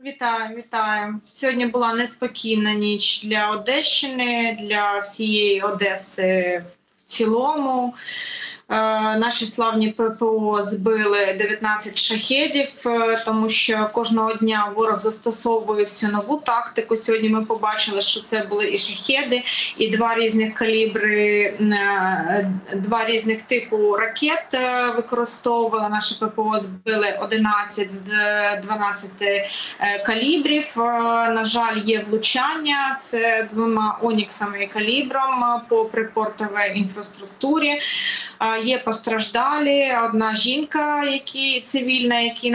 Вітаю, вітаю. Сьогодні була неспокійна ніч для Одещини, для всієї Одеси в цілому. Наші славні ППО збили 19 шахедів, тому що кожного дня ворог застосовує всю нову тактику. Сьогодні ми побачили, що це були і шахеди, і два різних калібри, два різних типу ракет використовували. Наші ППО збили 11 з 12 калібрів. На жаль, є влучання. Це двома оніксами і калібром по припортовій інфраструктурі. Є постраждалі, одна жінка, цивільна, якій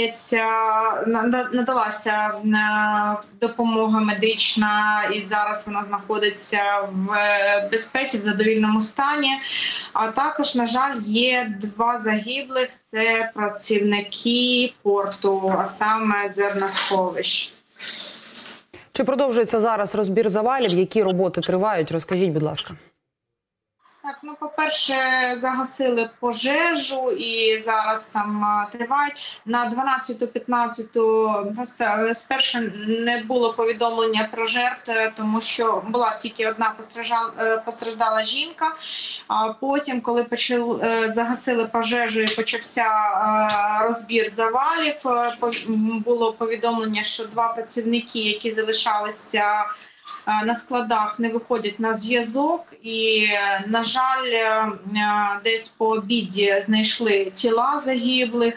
надалася допомога медична, і зараз вона знаходиться в безпеці, в задовільному стані. А також, на жаль, є два загиблих – це працівники порту, а саме зерносховищ. Чи продовжується зараз розбір завалів? Які роботи тривають? Розкажіть, будь ласка. Так, по-перше, загасили пожежу і зараз там тривають. На 12-15 спершу не було повідомлення про жертв, тому що була тільки одна постраждала жінка. А потім, коли загасили пожежу і почався розбір завалів, було повідомлення, що два працівники, які залишалися на складах, не виходять на зв'язок, і, на жаль, десь по обіді знайшли тіла загиблих.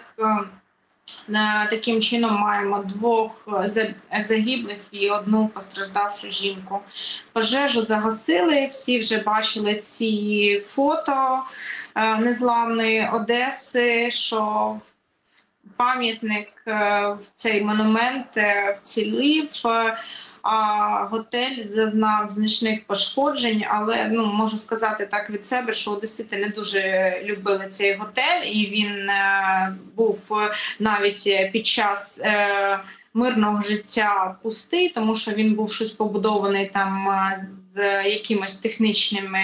Таким чином маємо двох загиблих і одну постраждавшу жінку. Пожежу загасили, всі вже бачили ці фото незламної Одеси, що пам'ятник, цей монумент вцілів, а готель зазнав значних пошкоджень, але можу сказати так від себе, що одесити не дуже любили цей готель, і він був навіть під час мирного життя пустий, тому що він був щось побудований там з якимось технічними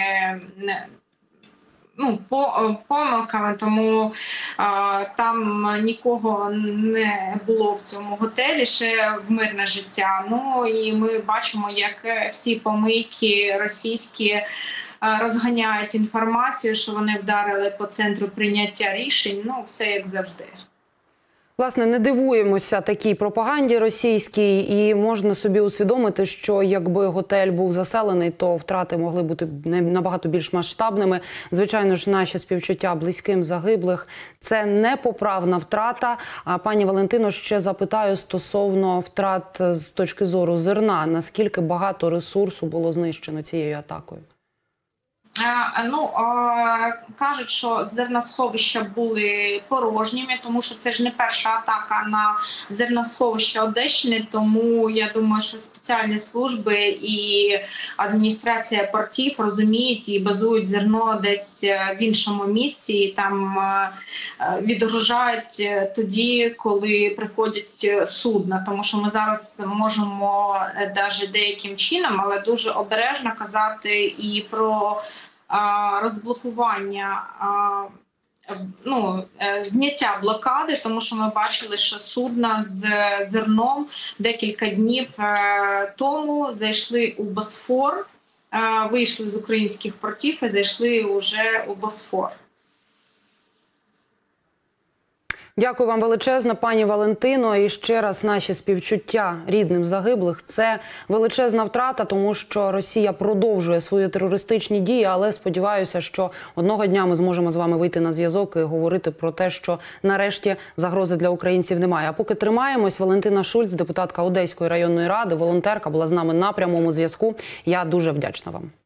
помилками, тому там нікого не було в цьому готелі ще в мирне життя. І ми бачимо, як всі помийки російські розганяють інформацію, що вони вдарили по центру прийняття рішень, все як завжди. Власне, не дивуємося такій пропаганді російській, і можна собі усвідомити, що якби готель був заселений, то втрати могли бути набагато більш масштабними. Звичайно ж, наші співчуття близьким загиблих – це непоправна втрата. А пані Валентино, ще запитаю стосовно втрат з точки зору зерна. Наскільки багато ресурсу було знищено цією атакою? Кажуть, що зерносховища були порожніми, тому що це ж не перша атака на зерносховища Одещини, тому я думаю, що спеціальні служби і адміністрація портів розуміють і базують зерно десь в іншому місці, і там відгружають тоді, коли приходять судна, тому що ми зараз можемо навіть деяким чином, але дуже обережно казати і про розблокування, зняття блокади, тому що ми бачили, що судна з зерном декілька днів тому зайшли у Босфор, вийшли з українських портів і зайшли вже у Босфор. Дякую вам величезно, пані Валентино. І ще раз наші співчуття рідним загиблих. Це величезна втрата, тому що Росія продовжує свої терористичні дії, але сподіваюся, що одного дня ми зможемо з вами вийти на зв'язок і говорити про те, що нарешті загрози для українців немає. А поки тримаємось, Валентина Шульц, депутатка Одеської районної ради, волонтерка, була з нами на прямому зв'язку. Я дуже вдячна вам.